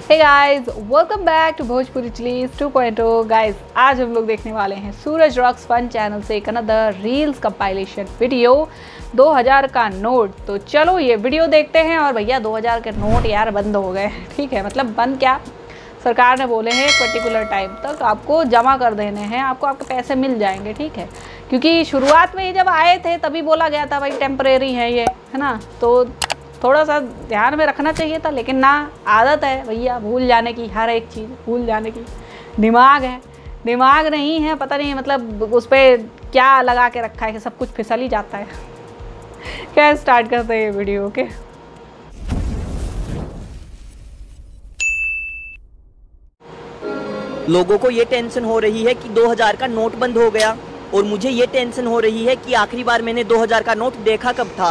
Hey guys, welcome back to Bhojpuri chillies 2.0। Guys, आज हम लोग देखने वाले हैं सूरज रॉक्स फन चैनल से एक अनदर रील्स कंपाइलेशन वीडियो 2000 का नोट। तो चलो ये वीडियो देखते हैं। और भैया 2000 के नोट यार बंद हो गए, ठीक है, मतलब बंद क्या, सरकार ने बोले हैं एक पर्टिकुलर टाइम तक आपको जमा कर देने हैं, आपको आपके पैसे मिल जाएंगे, ठीक है। क्योंकि शुरुआत में ये जब आए थे तभी बोला गया था भाई टेम्परेरी है ये, है ना, तो थोड़ा सा ध्यान में रखना चाहिए था। लेकिन ना, आदत है भैया भूल जाने की, हर एक चीज़ भूल जाने की। दिमाग है, दिमाग नहीं है, पता नहीं मतलब उस पर क्या लगा के रखा है कि सब कुछ फिसल ही जाता है। क्या स्टार्ट करते हैं ये वीडियो, ओके। लोगों को ये टेंशन हो रही है कि 2000 का नोट बंद हो गया, और मुझे ये टेंशन हो रही है कि आखिरी बार मैंने 2000 का नोट देखा कब था।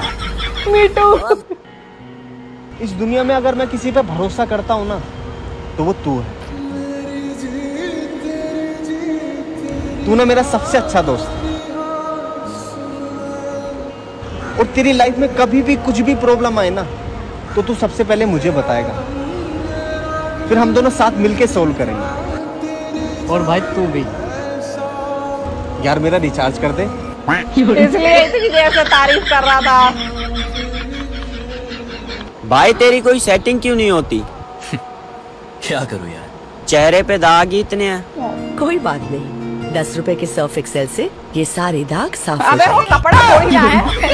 इस दुनिया में अगर मैं किसी पे भरोसा करता हूँ ना, तो वो तू है। तू ना मेरा सबसे अच्छा दोस्त है। और तेरी लाइफ में कभी भी कुछ भी प्रॉब्लम आए ना, तो तू सबसे पहले मुझे बताएगा, फिर हम दोनों साथ मिलके सोल्व करेंगे। और भाई तू भी यार मेरा रिचार्ज कर दे। इसलिए इतनी देर से तारीफ कर रहा था। भाई तेरी कोई सेटिंग क्यों नहीं होती? क्या करूँ यार, चेहरे पे दाग ही इतने हैं। कोई बात नहीं, 10 रुपए के सर्फ एक्सेल से ये सारे दाग साफ हो अबे वो कपड़ा थोड़ी ना है।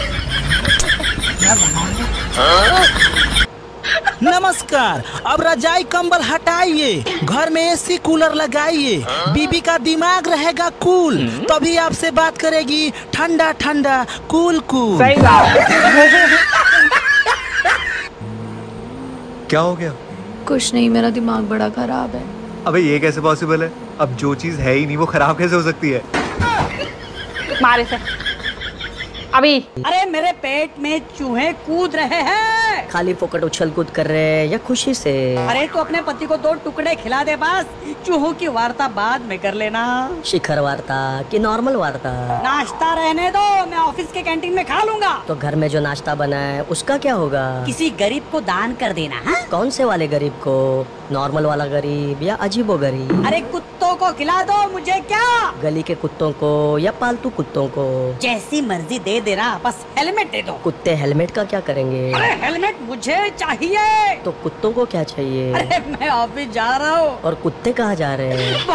नमस्कार, अब रजाई कंबल हटाइए, घर में एसी कूलर लगाइए, बीबी का दिमाग रहेगा कूल, तभी आपसे बात करेगी ठंडा ठंडा कूल कूल। सही बात। क्या हो गया? कुछ नहीं, मेरा दिमाग बड़ा खराब है। अबे ये कैसे पॉसिबल है? अब जो चीज है ही नहीं वो खराब कैसे हो सकती है? मारे से अभी। अरे मेरे पेट में चूहे कूद रहे हैं। खाली फोकट उछल कूद कर रहे हैं या खुशी से? अरे तो अपने पति को 2 टुकड़े खिला दे बस, चूहों की वार्ता बाद में कर लेना। शिखर वार्ता कि नॉर्मल वार्ता? नाश्ता रहने दो, मैं ऑफिस के कैंटीन में खा लूंगा। तो घर में जो नाश्ता बना है उसका क्या होगा? किसी गरीब को दान कर देना है। कौन से वाले गरीब को? नॉर्मल वाला गरीब या अजीबो गरीब? अरे कुत्तों को खिला दो, मुझे क्या? गली के कुत्तों को या पालतू कुत्तों को? जैसी मर्जी दे देना, बस हेलमेट दे दो। कुत्ते हेलमेट का क्या करेंगे? अरे हेलमेट मुझे चाहिए। तो कुत्तों को क्या चाहिए? अरे मैं ऑफिस जा रहा हूँ। और कुत्ते कहाँ जा रहे हैं?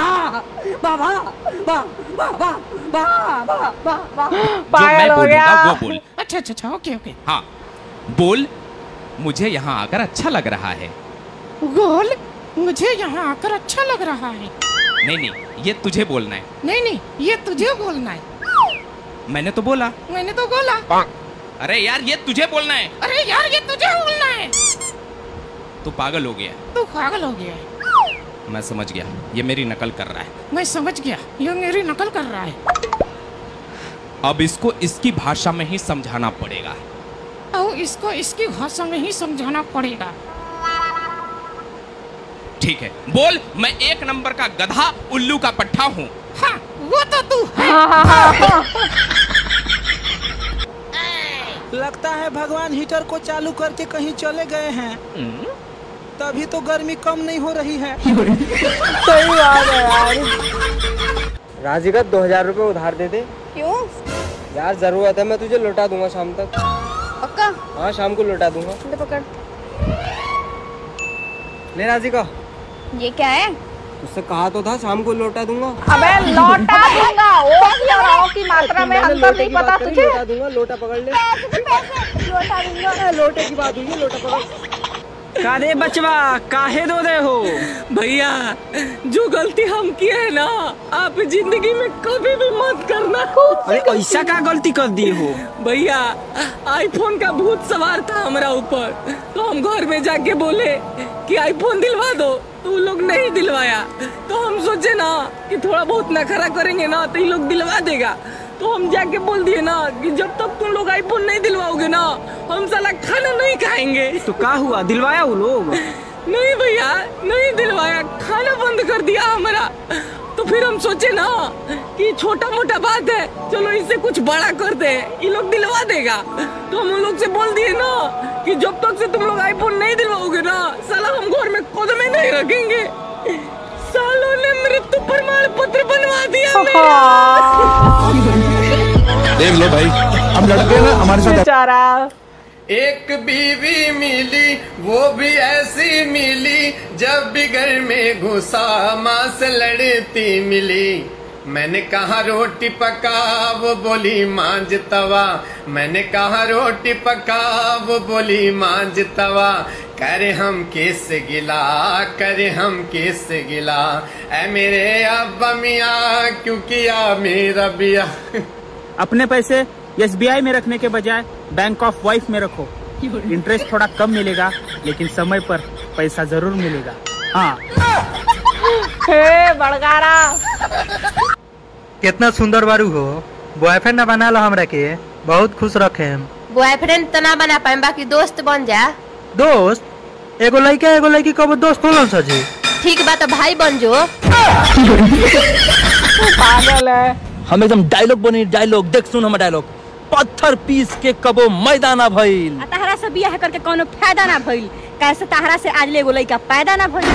पागल हो गया। वो बोल। अच्छा ओके हाँ बोल। मुझे यहाँ आकर अच्छा लग रहा है। गोल, मुझे यहाँ आकर अच्छा लग रहा है। नहीं, ये तुझे बोलना है। नहीं, ये तुझे बोलना है। मैंने तो बोला। मैंने तो बोला। अरे यार ये तुझे बोलना है। अरे यार ये तुझे बोलना है। तू पागल हो गया। तू पागल हो गया। मैं समझ गया, ये मेरी नकल कर रहा है। मैं समझ गया, ये मेरी नकल कर रहा है। अब इसको इसकी भाषा में ही समझाना पड़ेगा। और इसको इसकी भाषा में ही समझाना पड़ेगा। ठीक है, बोल। मैं 1 नंबर का गधा उल्लू का पट्टा हूँ। हाँ, वो तो तू है। लगता है भगवान हीटर को चालू करके कहीं चले गए हैं, तभी तो गर्मी कम नहीं हो रही है। सही बात है यार। राजिका 2000 रुपए उधार दे दे। क्यों यार जरूरत है, मैं तुझे लौटा दूंगा शाम तक। पक्का? हाँ शाम को लौटा दूंगा। ले पकड़। ले राजिका। ये क्या है? तुझसे कहा तो था शाम को लौटा दूंगा। अबे लौटा दूंगा, ओ की और आओ की मात्रा में अंतर नहीं पता तुझे? लौटा दूंगा, लोटा पकड़ ले। लौटा दूंगा। लोटे की बात हुई है, लोटा पकड़। काहे बचवा काहे दो दे हो? भैया जो गलती हम किए है ना, आप जिंदगी में कभी भी मत करना। अरे ऐसा क्या गलती कर दी हो? भैया आईफोन का भूत सवार था हमारा ऊपर, तो हम घर में जाके बोले कि आईफोन दिलवा दो, तो वो लोग नहीं दिलवाया। तो हम सोचे ना कि थोड़ा बहुत नखरा करेंगे ना तो ये लोग दिलवा देगा। तो हम जाके बोल दिए ना कि जब तक तुम लोग आईफोन नहीं दिलवाओगे ना, हम साला खाना नहीं खाएंगे। तो क्या हुआ, दिलवाया वो लोग? नहीं भैया, नहीं दिलवाया, खाना बंद कर दिया हमारा। तो फिर हम सोचे ना कि छोटा मोटा बात है, चलो इससे कुछ बड़ा कर दे, ये लोग दिलवा देगा। तो हम उन लोग से बोल दिए ना कि जब तक से तुम लोग आईफोन नहीं दिलवाओगे ना, साला हम घर में खुद रखेंगे। सालों ने मृत्यु प्रमाण पत्र बनवा दिया मेरा। देख लो भाई, हम लड़के ना हमारे साथ बेचारा। एक बीवी मिली वो भी ऐसी मिली, जब भी घर में घुसा माँ से लड़ती मिली। मैंने कहा रोटी पका, वो बोली मांझ तवा। मैंने कहा रोटी पका, वो बोली मांझ तवा। करे हम किस गिला, करे हम किस गिला, ऐ मेरे अब्बा मियाँ क्यों किया मेरा बिया। अपने पैसे SBI में रखने के बजाय बैंक ऑफ वाइफ में रखो। इंटरेस्ट थोड़ा कम मिलेगा, लेकिन समय पर पैसा जरूर मिलेगा। हाँ। बड़गारा कितना सुंदर बारू हो। बॉयफ्रेंड न बना लो हमरा के, बहुत खुश रखे हम। बॉयफ्रेंड तो ना बना पाए, बाकी दोस्त बन जा। दोस्त? एगो लड़का एगो लड़की कब दोस्त हो सजी। ठीक बात, भाई बन जो। पागल है। हम एकदम डायलॉग बनी, डायलॉग देख सुन हम डायलॉग। पत्थर पीस के कबो मैदाना भइल, तहरा से बियाह करके कोनो फायदा ना भइल, कैसे तहरा से आज ले एगो लइका पैदा ना भइल।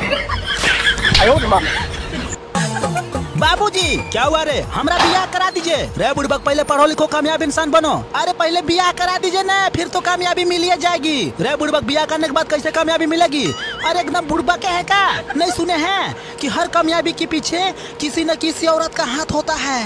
बाबूजी क्या हुआ रे, हमरा बियाह करा दीजिए। रे बुढ़बक, पहले पढ़ो लिखो कामयाब इंसान बनो। अरे पहले बियाह करा दीजिए ना, फिर तो कामयाबी मिल ही जाएगी। रे बुढ़बक, बियाह करने के बाद कैसे कामयाबी मिलेगी? अरे एकदम बुढ़बक है का, नहीं सुने हैं कि हर कामयाबी के पीछे किसी न किसी औरत का हाथ होता है।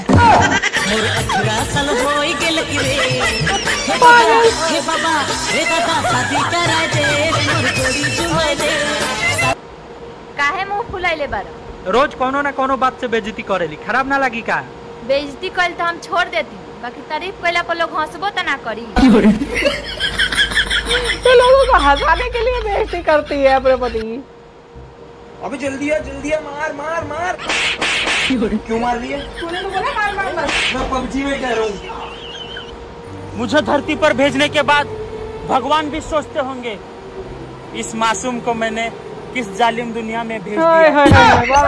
काहे मुंह फुलाइले बारो? रोज कोनो न कोनो बात से बेइज्जती करेली, खराब ना लगी का? बेइज्जती कइल तो हम छोड़ देती, बाकी तारीफ कइला पर लोग हंसबो तो ना करी। तो लोगों को हंसाने के लिए बेइज्जती करती है अपने पति। अबे जल्दी है, मार मार मार। क्यों मार रही है? तूने तो बोला मार मार मार। मैं पबजी में कह रहा हूँ। मुझे धरती पर भेजने के बाद भगवान भी सोचते होंगे, इस मासूम को मैंने किस जालिम दुनिया में भेज दिया।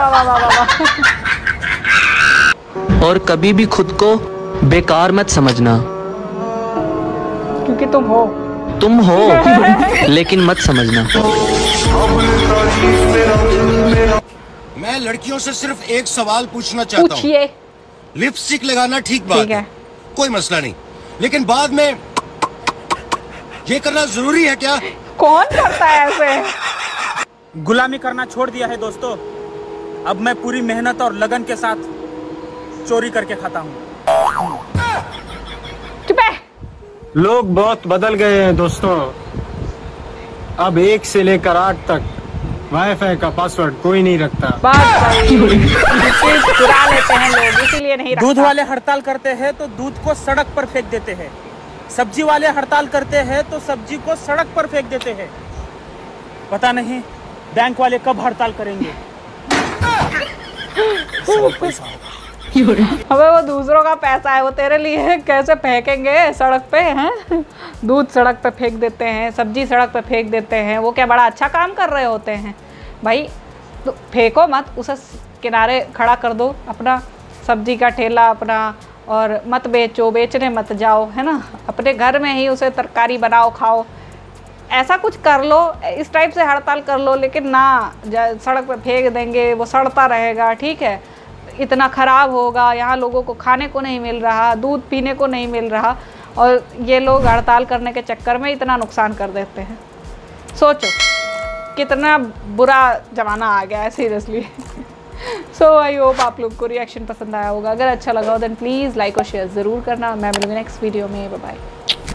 और कभी भी खुद को बेकार मत समझना, क्योंकि तुम हो लेकिन मत समझना। मैं लड़कियों से सिर्फ एक सवाल पूछना चाहता हूँ। लिपस्टिक लगाना ठीक बात है, कोई मसला नहीं, लेकिन बाद में ये करना जरूरी है क्या? कौन करता है ऐसे? गुलामी करना छोड़ दिया है दोस्तों। अब मैं पूरी मेहनत और लगन के साथ चोरी करके खाता हूँ। चुप है। लोग बहुत बदल गए हैं दोस्तों। अब 1 से लेकर 8 तक वाईफाई का पासवर्ड कोई नहीं रखता। चुरा लेते हैं लोग, इसीलिए नहीं रखता। दूध वाले हड़ताल करते हैं तो दूध को सड़क पर फेंक देते हैं। सब्जी वाले हड़ताल करते हैं तो सब्जी को सड़क पर फेंक देते हैं। पता नहीं बैंक वाले कब हड़ताल करेंगे। अबे वो दूसरों का पैसा है, वो तेरे लिए कैसे फेंकेंगे सड़क पे हैं? दूध सड़क पे फेंक देते हैं, सब्जी सड़क पे फेंक देते हैं। वो क्या बड़ा अच्छा काम कर रहे होते हैं भाई? तो फेंको मत, उसे किनारे खड़ा कर दो अपना सब्जी का ठेला अपना, और मत बेचो, बेचने मत जाओ, है ना। अपने घर में ही उसे तरकारी बनाओ, खाओ। ऐसा कुछ कर लो, इस टाइप से हड़ताल कर लो, लेकिन ना सड़क पे फेंक देंगे, वो सड़ता रहेगा। ठीक है, इतना ख़राब होगा, यहाँ लोगों को खाने को नहीं मिल रहा, दूध पीने को नहीं मिल रहा, और ये लोग हड़ताल करने के चक्कर में इतना नुकसान कर देते हैं। सोचो कितना बुरा ज़माना आ गया है सीरियसली। सो आई होप आप लोग को रिएक्शन पसंद आया होगा। अगर अच्छा लगा हो देन प्लीज़ लाइक और शेयर ज़रूर करना। मैं मिलूँगी नेक्स्ट वीडियो में। Bye bye.